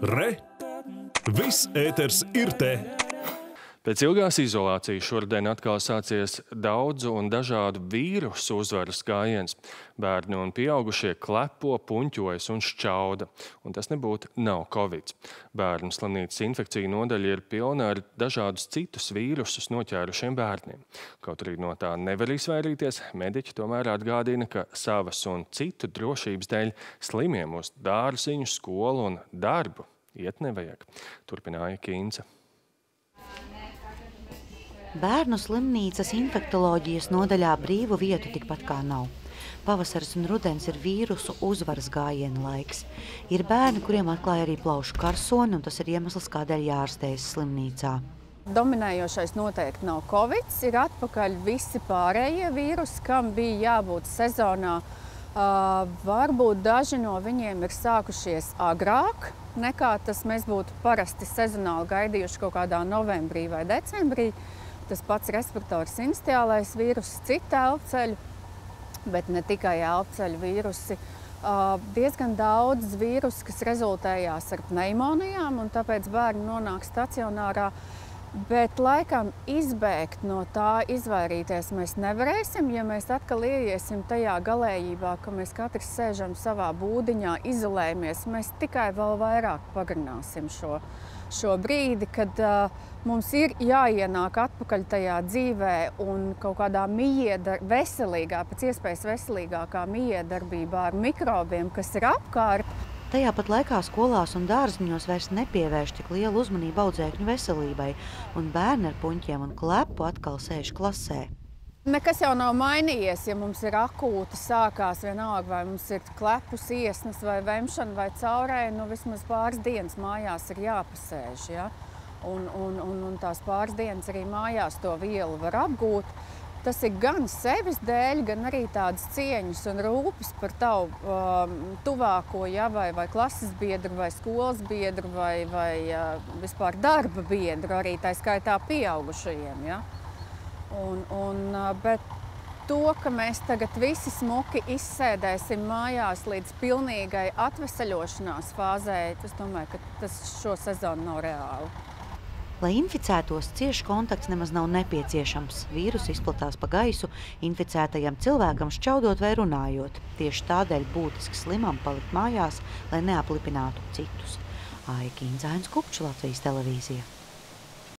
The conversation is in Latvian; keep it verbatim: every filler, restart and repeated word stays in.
Re! Viss ēters ir te! Pēc ilgās izolācijas šodien atkal sācies daudzu un dažādu vīrusu uzvaras gājiens. Bērni un pieaugušie klepo, puņķojas un šķauda, un tas nebūtu nav Covid. Bērnu slimnīcas infekciju nodaļa ir pilna ar dažādus citus vīrusus noķērušiem bērniem. Kaut arī no tā nevar izvairīties, mediķi tomēr atgādina, ka savas un citu drošības dēļ slimiem uz dārziņu, skolu un darbu iet nevajag. Turpināja Kīnce. Bērnu slimnīcas infektoloģijas nodaļā brīvu vietu tikpat kā nav. Pavasaris un rudens ir vīrusu uzvaras gājiena laiks. Ir bērni, kuriem atklāja arī plaušu karsoni, un tas ir iemesls, kādēļ jārastējas slimnīcā. Dominējošais noteikti nav Covid, ir atpakaļ visi pārējie vīrusi, kam bija jābūt sezonā. Uh, varbūt daži no viņiem ir sākušies agrāk, nekā tas mēs būtu parasti sezonāli gaidījuši kaut kādā novembrī vai decembrī. Tas pats respirators sincitiālais vīruss, citi elpceļu, bet ne tikai elpceļu vīrusi. Uh, diezgan daudz vīrusu, kas rezultējās ar pneimonijām, un tāpēc bērni nonāk stacionārā. Bet laikam izbēgt no tā, izvairīties mēs nevarēsim, ja mēs atkal ieiesim tajā galējībā, ka mēs katrs sēžam savā būdiņā, izolējamies. Mēs tikai vēl vairāk pagarināsim šo, šo brīdi, kad uh, mums ir jāienāk atpakaļ tajā dzīvē un kaut kādā miedar, veselīgā, pēc iespējas veselīgākā miedarbībā ar mikrobiem, kas ir apkārt. Tajā pat laikā skolās un dārziņos vairs nepievērš tik lielu uzmanību audzēkņu veselībai, un bērni ar puņķiem un klepu atkal sēž klasē. Nekas jau nav mainījies, ja mums ir akūti sākās vienalga, vai mums ir klepus, iesnas vai vemšana vai caurēja, nu vismaz pāris dienas mājās ir jāpasēž, ja? Un, un, un, un tās pāris dienas arī mājās to vielu var apgūt. Tas ir gan sevis dēļ, gan arī tādas cieņas un rūpes par tavu um, tuvāko, ja, vai, vai klases biedru, vai skolas biedru, vai, vai uh, vispār darba biedru, arī tā skaitā pieaugušajiem. Ja. Un, un, uh, bet to, ka mēs tagad visi smuki izsēdēsim mājās līdz pilnīgai atveseļošanās fāzē, es domāju, ka tas šo sezonu nav reāli. Lai inficētos, cieši kontakts nemaz nav nepieciešams. Vīrusu izplatās pa gaisu, inficētajam cilvēkam šķaudot vai runājot. Tieši tādēļ būtiski slimam palikt mājās, lai neaplipinātu citus. Aija Kīnce, Ainis Kupčs, Latvijas televīzija.